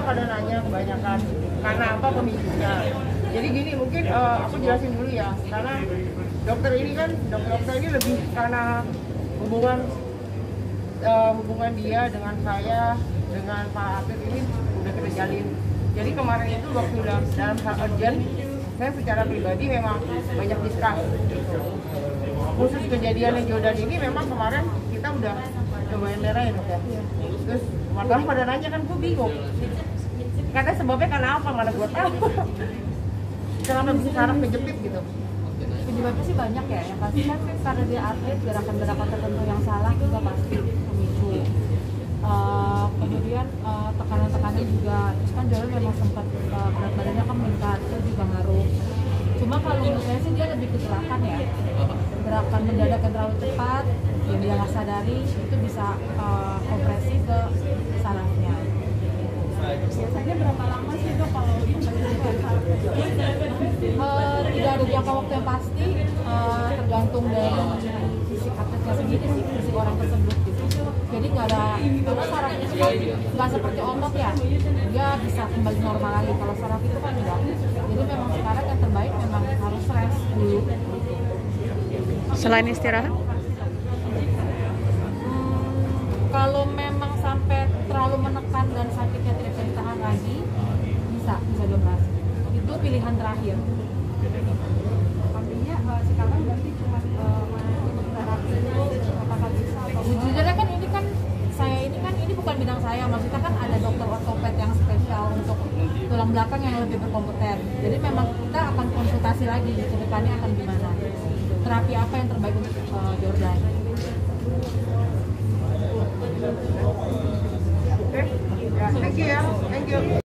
pada nanya kebanyakan karena apa pemicunya. Jadi gini, mungkin aku jelasin dulu ya, karena dokter ini kan dokter ini lebih karena hubungan dia dengan saya dengan Pak Afif ini udah kita jalin. Jadi kemarin itu waktu dalam hal urgent, saya secara pribadi memang banyak diskus. Khusus kejadian yang Jordan ini memang kemarin kita udah cobain merah ya dok ya. Terus wartawan pada nanya kan, gue bingung. Katanya sebabnya karena apa, mana gue tahu. Kenapa bisa saraf kejepit gitu? Penyebabnya sih banyak ya, yang pasti kan karena dia atlet, gerakan-gerakan tertentu yang salah juga pasti pemicu. Kemudian tekanan-tekanan juga, terus kan Jordan memang sempat berat badannya kan meningkat, itu juga ngaruh. Cuma kalau menurut saya sih dia lebih ke gerakan ya, gerakan mendadak yang terlalu cepat, yang dia nggak sadari itu bisa kompresi ke sarafnya. Biasanya berapa lama sih dok kalau tidak ada jangka waktu yang pasti, tergantung dari fisik atletnya sendiri sih, fisik orang tersebut gitu. Jadi nggak ada, karena saraf itu kan nggak seperti otot ya, dia bisa kembali normal lagi. Kalau saraf itu kan enggak. Jadi memang sekarang yang terbaik memang harus rest dulu. Selain istirahat? Kalau memang sampai terlalu menekan dan sakitnya tidak bisa ditahan lagi, bisa dioperasi. Itu pilihan terakhir. Artinya sekarang berarti cuma terapi itu apakah bisa atau jujurnya kan ini bukan bidang saya, maksudnya kan ada dokter ortoped yang spesial untuk tulang belakang yang lebih berkompeten. Jadi memang kita akan konsultasi lagi ke depannya akan gimana, terapi apa yang terbaik untuk Jordan. Oke, ya, thank you ya, thank you.